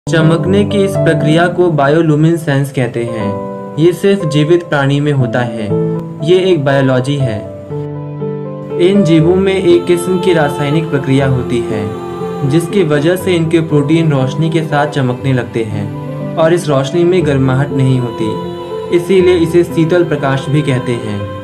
चमकने की इस प्रक्रिया को बायोलुमिनेसेंस कहते हैं। ये सिर्फ जीवित प्राणी में होता है। ये एक बायोलॉजी है। इन जीवों में एक किस्म की रासायनिक प्रक्रिया होती है जिसकी वजह से इनके प्रोटीन रोशनी के साथ चमकने लगते हैं और इस रोशनी में गर्माहट नहीं होती। इसीलिए इसे शीतल प्रकाश भी कहते हैं।